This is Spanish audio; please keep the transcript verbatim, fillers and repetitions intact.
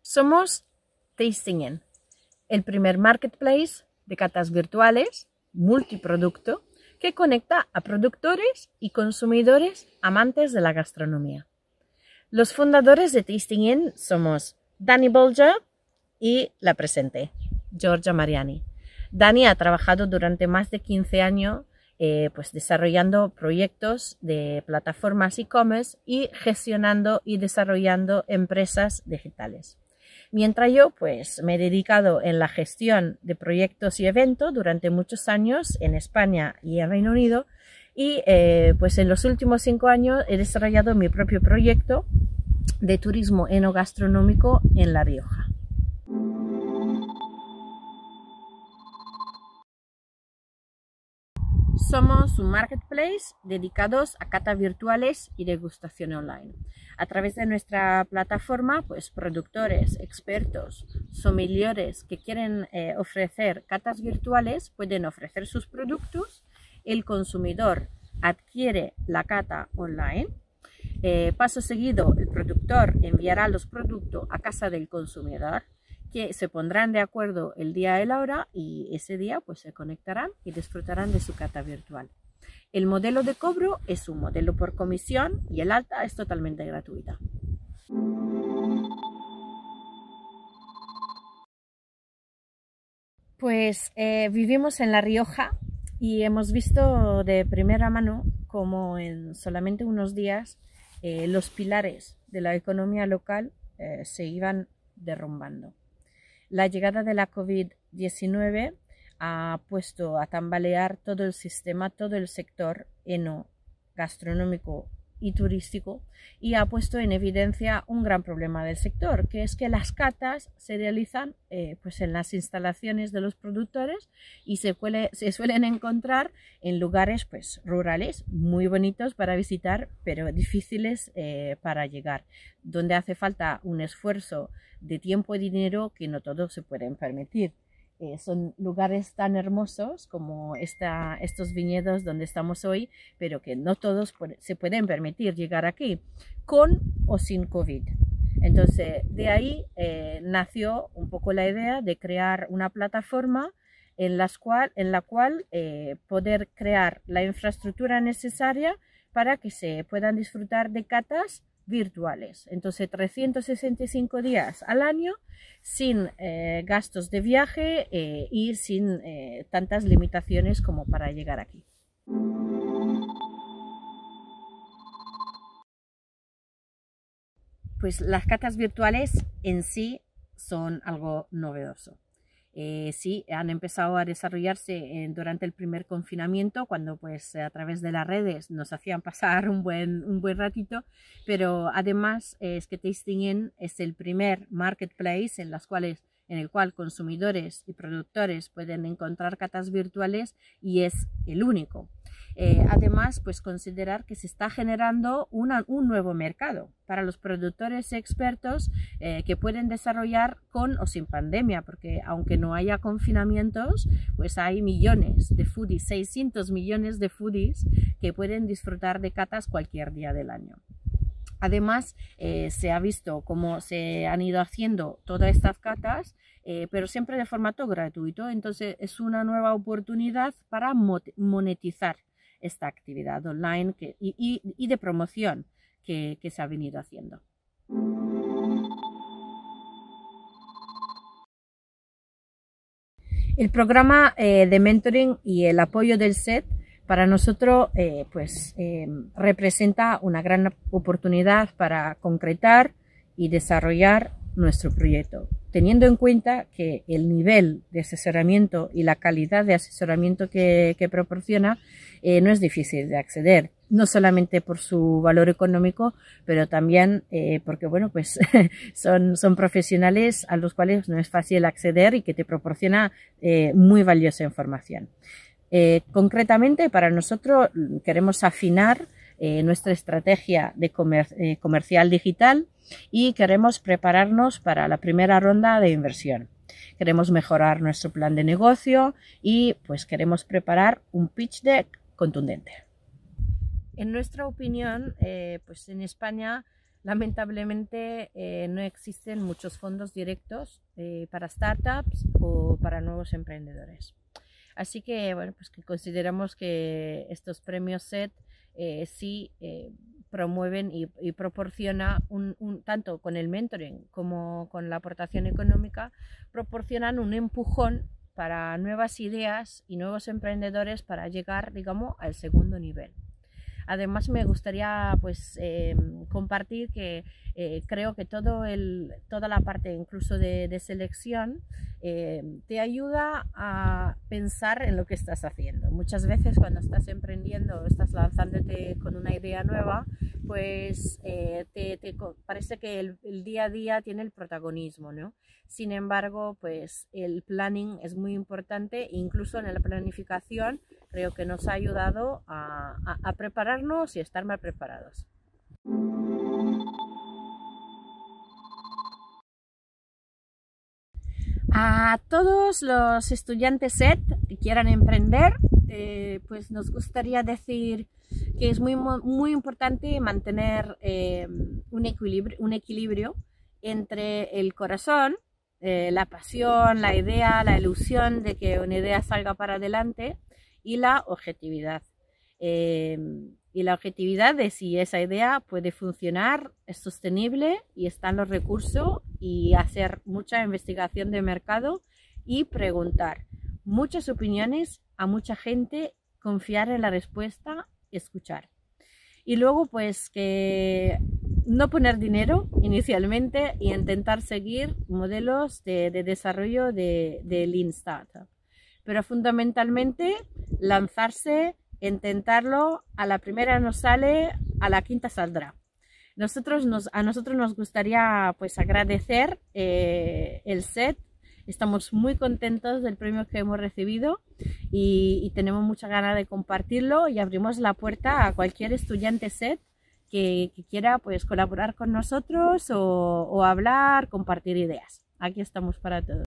Somos Tasting-In, el primer marketplace de catas virtuales multiproducto que conecta a productores y consumidores amantes de la gastronomía. Los fundadores de Tasting-In somos Dani Bolger y la presente, Giorgia Mariani. Dani ha trabajado durante más de quince años eh, pues desarrollando proyectos de plataformas e-commerce y gestionando y desarrollando empresas digitales. Mientras yo pues, me he dedicado en la gestión de proyectos y eventos durante muchos años en España y en Reino Unido y eh, pues en los últimos cinco años he desarrollado mi propio proyecto de turismo enogastronómico en La Rioja. Somos un marketplace dedicados a catas virtuales y degustación online. A través de nuestra plataforma, pues productores, expertos, sommeliers que quieren eh, ofrecer catas virtuales pueden ofrecer sus productos. El consumidor adquiere la cata online. Eh, paso seguido, el productor enviará los productos a casa del consumidor, que se pondrán de acuerdo el día y la hora y ese día pues se conectarán y disfrutarán de su cata virtual. El modelo de cobro es un modelo por comisión y el alta es totalmente gratuita. Pues eh, vivimos en La Rioja y hemos visto de primera mano cómo en solamente unos días eh, los pilares de la economía local eh, se iban derrumbando. La llegada de la COVID diecinueve ha puesto a tambalear todo el sistema, todo el sector enogastronómico y turístico y ha puesto en evidencia un gran problema del sector, que es que las catas se realizan eh, pues en las instalaciones de los productores y se, puede, se suelen encontrar en lugares pues, rurales muy bonitos para visitar, pero difíciles eh, para llegar, donde hace falta un esfuerzo de tiempo y dinero que no todos se pueden permitir. Eh, son lugares tan hermosos como esta, estos viñedos donde estamos hoy, pero que no todos se pueden permitir llegar aquí, con o sin COVID. Entonces, de ahí eh, nació un poco la idea de crear una plataforma en, las cual, en la cual eh, poder crear la infraestructura necesaria para que se puedan disfrutar de catas virtuales. Entonces, trescientos sesenta y cinco días al año sin eh, gastos de viaje eh, y sin eh, tantas limitaciones como para llegar aquí. Pues las catas virtuales en sí son algo novedoso. Eh, sí, han empezado a desarrollarse eh, durante el primer confinamiento, cuando pues a través de las redes nos hacían pasar un buen, un buen ratito, pero además eh, es que Tasting-In es el primer marketplace en, las cuales, en el cual consumidores y productores pueden encontrar catas virtuales y es el único. Eh, además, pues considerar que se está generando una, un nuevo mercado para los productores expertos eh, que pueden desarrollar con o sin pandemia, porque aunque no haya confinamientos, pues hay millones de foodies, seiscientos millones de foodies que pueden disfrutar de catas cualquier día del año. Además, eh, se ha visto cómo se han ido haciendo todas estas catas, eh, pero siempre de formato gratuito. Entonces, es una nueva oportunidad para monetizar esta actividad online que, y, y, y de promoción que, que se ha venido haciendo. El programa eh, de mentoring y el apoyo del S E T para nosotros eh, pues, eh, representa una gran oportunidad para concretar y desarrollar nuestro proyecto, teniendo en cuenta que el nivel de asesoramiento y la calidad de asesoramiento que, que proporciona eh, no es difícil de acceder, no solamente por su valor económico, pero también eh, porque bueno, pues son, son profesionales a los cuales no es fácil acceder y que te proporciona eh, muy valiosa información. Eh, concretamente, para nosotros queremos afinar eh, nuestra estrategia de comer, eh, comercial digital y queremos prepararnos para la primera ronda de inversión. Queremos mejorar nuestro plan de negocio y pues queremos preparar un pitch deck contundente. En nuestra opinión, eh, pues en España lamentablemente eh, no existen muchos fondos directos eh, para startups o para nuevos emprendedores. Así que, bueno, pues que consideramos que estos premios S E T eh, sí eh, promueven y, y proporciona un, un, tanto con el mentoring como con la aportación económica, proporcionan un empujón para nuevas ideas y nuevos emprendedores para llegar, digamos, al segundo nivel. Además, me gustaría pues eh, compartir que eh, creo que todo el, toda la parte incluso de, de selección eh, te ayuda a pensar en lo que estás haciendo. Muchas veces cuando estás emprendiendo, estás lanzándote con una idea nueva, pues eh, te, te parece que el, el día a día tiene el protagonismo, ¿no? Sin embargo, pues el planning es muy importante, incluso en la planificación creo que nos ha ayudado a, a, a prepararnos y estar más preparados. A todos los estudiantes S E T que quieran emprender, eh, pues nos gustaría decir que es muy, muy importante mantener eh, un, equilibrio, un equilibrio entre el corazón, eh, la pasión, la idea, la ilusión de que una idea salga para adelante y la objetividad. Eh, y la objetividad de si esa idea puede funcionar, es sostenible y están los recursos, y hacer mucha investigación de mercado y preguntar muchas opiniones a mucha gente, confiar en la respuesta, escuchar. Y luego pues que no poner dinero inicialmente y intentar seguir modelos de, de desarrollo de, de Lean Startup. Pero fundamentalmente lanzarse, intentarlo, a la primera no sale, a la quinta saldrá. Nosotros nos, a nosotros nos gustaría pues agradecer eh, el S E T. Estamos muy contentos del premio que hemos recibido y, y tenemos mucha ganas de compartirlo, y abrimos la puerta a cualquier estudiante S E T que, que quiera pues colaborar con nosotros o, o hablar, compartir ideas. Aquí estamos para todos.